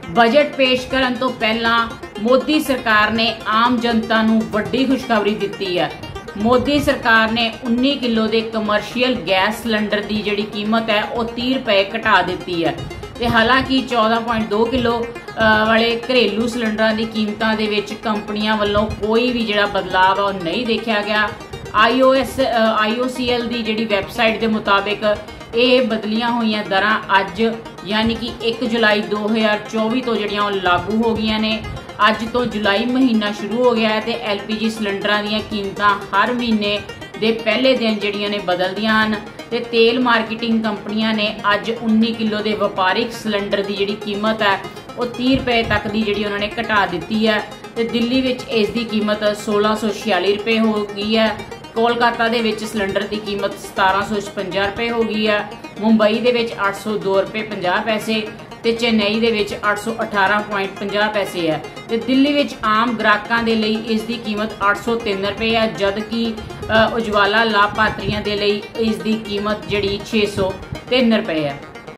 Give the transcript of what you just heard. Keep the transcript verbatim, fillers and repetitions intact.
Budget पेश करन तो पहला मोदी सरकार ने आम जनता नूं वड्डी खुशखबरी दित्ती है। मोदी सरकार ने उन्नीस किलो के कमर्शियल गैस सिलेंडर की जिहड़ी कीमत है वो तीह रुपए घटा दी है। ते हालांकि चौदह पॉइंट दो किलो वाले घरेलू सिलेंडर की कीमतों के विच कंपनियां वालों कोई भी जिहड़ा बदलाव है नहीं देखा गया। आई O S I O C L की जिहड़ी वैबसाइट के मुताबिक ये बदलियां हुई दरां अज यानी कि एक जुलाई दो हज़ार चौबी तो जिहड़ियां लागू हो गई ने। अज तो जुलाई महीना शुरू हो गया है तो एल पी जी सिलेंडर दी कीमतां हर महीने दे पहले दिन जिहड़ियां ने बदलदियां हन। ते तेल मार्केटिंग कंपनियां ने अज उन्नीस किलो के वपारिक सिलेंडर की जिहड़ी कीमत है वो तीह रुपए तक की जिहड़ी उन्होंने घटा दी है। तो दिल्ली विच इसकी कीमत सोलह सौ छियाली रुपए हो गई है। कोलकाता दे विच सिलेंडर की कीमत सतारह सौ छपंजा रुपए हो गई है। मुंबई दे विच अठ सौ दो रुपए पंजाह पैसे ते चेन्नई दे विच अठ सौ अठारह पॉइंट पंजाह पैसे है। ते दिल्ली विच आम ग्राहकों के लिए इसकी कीमत अठ सौ तीन रुपए है, जबकि उजवाला लाभार्थियों के लिए इसकी कीमत जिहड़ी छे सौ तीन रुपए है।